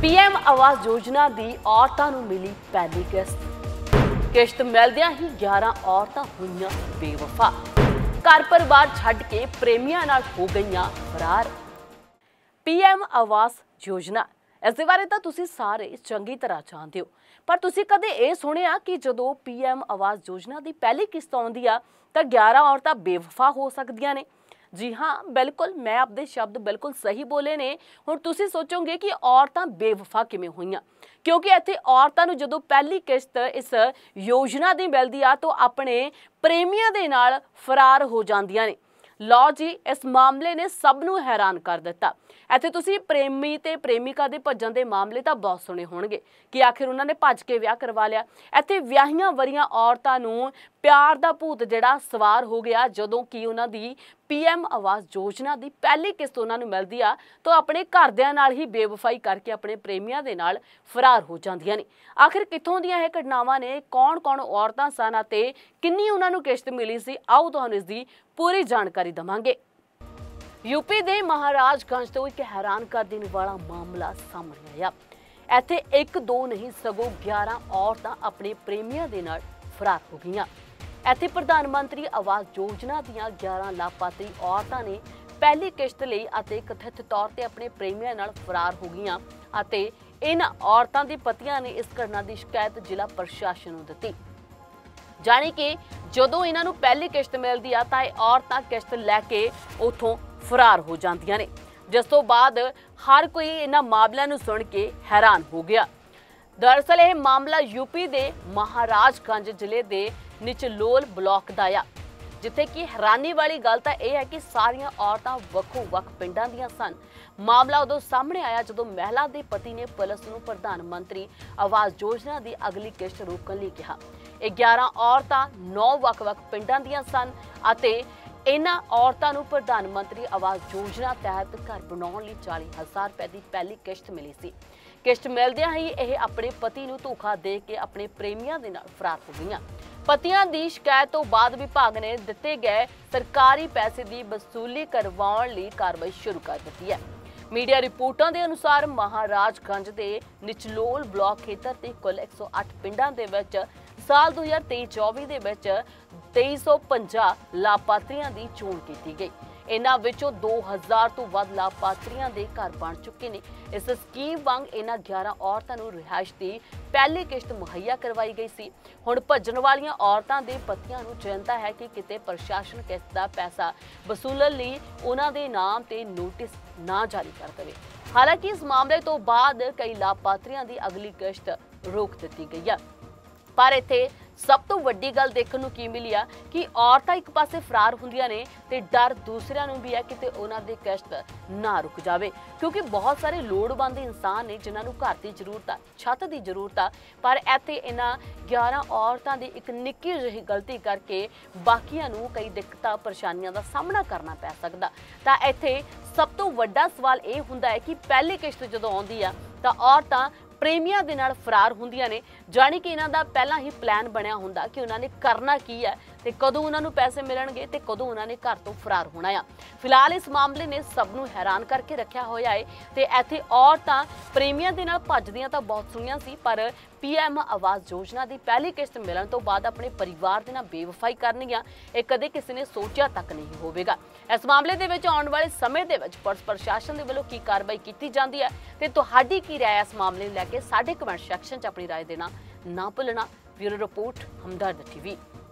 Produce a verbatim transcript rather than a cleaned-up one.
PM Awas Yojana की औरतों को मिली पहली किश्त। किश्त मिलदियां ही ग्यारह औरतां हुईयां बेवफा। घर परिवार छड्ड के प्रेमियां नाल हो गईयां फरार। पीएम आवास योजना इस दे बारे तां तुसीं सारे चंगी तरह जानते हो, पर तुसीं कदे ये सुनिया कि जदों पीएम आवास योजना की पहली किश्त आउंदी आ तां ग्यारह औरतां बेवफा हो सकदियां ने। जी हाँ, बिल्कुल मैं आपके शब्द बिल्कुल सही बोले ने। हुण तुसीं सोचोगे कि औरतां बेवफा किवें होईयां, क्योंकि इत्थे औरतां नूं जदों पहली किश्त इस योजना दी मिलदी आ तो अपने प्रेमियां दे नाल फरार हो जांदियां ने। लो जी, इस मामले ने सब नूं हैरान कर दिता। इत्थे तुसीं प्रेमी ते प्रेमिका दे भज्जण दे मामले तां बहुत सुने होणगे कि आखिर उन्हां ने भज के विआह करवा लिया। इत्थे विआहियां वरियां औरतां नूं प्यार दा भूत जिहड़ा सवार हो गया जदों कि उन्हां दी पीएम आवास योजना की पहली किश्त उन्हां नूं मिलदी आ तो अपने घरदियां नाल ही बेवफाई करके अपने प्रेमियां दे नाल फरार हो जांदियां ने। आखिर कित्थों दीयां इह घटनावां ने, कौन कौन औरतां सन ते किन्नी उन्हां नूं किश्त मिली सी, आओ तुहानूं इस दी पूरी जानकारी देवांगे। यूपी दे महाराजगंज तो एक हैरान कर देने वाला मामला सामने आया। इत्थे एक दो नहीं सगों ग्यारह औरतां अपने प्रेमियां दे नाल फरार हो गईयां। इत्थे प्रधानमंत्री आवास योजना दीयां ग्यारह लाभार्थी औरतां ने पहली किश्त लई अते कथित तौर ते अपने प्रेमियां नाल फरार हो गईयां अते इन्हां औरतां दे पतियां ने इस घटना की शिकायत जिला प्रशासन नूं दित्ती। जानी कि जदों इन्हां नूं पहली किश्त मिलदी आ तां इह औरतां किश्त लैके उत्थों फरार हो जांदियां ने, जिस तो बाद हर कोई इन्हां मामलिਆਂ ਨੂੰ सुन के हैरान हो गया। दरअसल यह मामला यूपी के महाराजगंज जिले के निचलोल ब्लॉक का आ, जिथे कि हैरानी वाली गल तां यह है कि सारियां औरतां वक्खो वक्ख पिंडां दीयां सन। मामला उदों सामने आया जदों महिला के पति ने पुलिस नूं प्रधानमंत्री आवास योजना की अगली किश्त रोकण लई कहा। ये ग्यारह औरतां नौ वक्ख वक्ख पिंडां दीयां सन अते इन्हां औरतां नूं प्रधानमंत्री आवास योजना तहत घर बनाउण लई चाली हज़ार रुपए की पहली किश्त मिली सी। किश्त मिलदियां ही यह अपने पति नूं धोखा दे के अपने प्रेमियां दे नाल फरार हो गईयां। पतियां दी शिकायत तो बाद विभाग ने दिते गए सरकारी पैसे की वसूली करवाउण लई कार्रवाई शुरू कर दी है। मीडिया रिपोर्टां के अनुसार महाराजगंज के निचलोल ब्लॉक खेतर के कुल एक सौ अठ पिंडां दे विच साल दो हज़ार तेई चौबी दे विच तेई सौ पंजाह लाभार्थियों की चोण की गई। इन्हां विचों दो हज़ार तो वध लाभार्थियों के घर बन चुके हैं। इस स्कीम वांग इन्हां ग्यारह औरतां नूं रिहाइश की पहली किश्त मुहैया करवाई गई सी। हुण भज्जण वालियां औरतां दे पतियां नूं चिंता है कि किते प्रशासन किश्त दा पैसा वसूलण लई उन्हां दे नाम ते नोटिस ना जारी कर देवे। हालांकि इस मामले तो बाद कई लाभार्थियों की अगली किश्त रोक दी गई है, पर इत्थे सब तो वड्डी गल देखण नूं की मिली आ कि औरतां एक पासे फरार हुंदियां ने ते डर दूसरिਆਂ ਨੂੰ भी है कि उन्हां दी किश्त ना रुक जावे, क्योंकि बहुत सारे लोड़वंद इंसान ने जिन्हां नूं घर की जरूरत आ, छत की जरूरत आ, पर इत्थे इन्हां ग्यारह औरतां दी एक निक्की जिही गलती करके बाकियां नूं कई दिक्कतां परेशानियां दा सामना करना पै सकदा। तां इत्थे सब तो वड्डा सवाल यह हुंदा है कि पहली किश्त जदों आउंदी आ तां औरतां प्रेमियां दे नाल फरार हुंदियां ने, जानी कि इन्हां दा पहला ही प्लान बनया हुंदा कि उन्हां ने करना की है ते कदों उन्हां नूं पैसे मिलणगे ते कदों उन्हां ने घर तो फरार होना आ। फिलहाल इस मामले ने सब नूं हैरान करके रखिया होया है ते इत्थे औरतां प्रेमियां दे नाल भजदियां तां बहुत सुणियां सी, पर पीएम आवास योजना की पहली किश्त मिलण तो बाद अपने परिवार दे नाल बेवफाई करनी आ, यह कदे किसी ने सोचिया तक नहीं होवेगा। इस मामले दे विच आउण वाले समय दे विच पुलिस प्रशासन दे वल्लों की कार्रवाई की जाती है ते तुहाडी की राय इस मामले नूं लैके साडे कमेंट सैक्शन च अपनी राय देना ना भुलना। Bureau report Hamdard TV.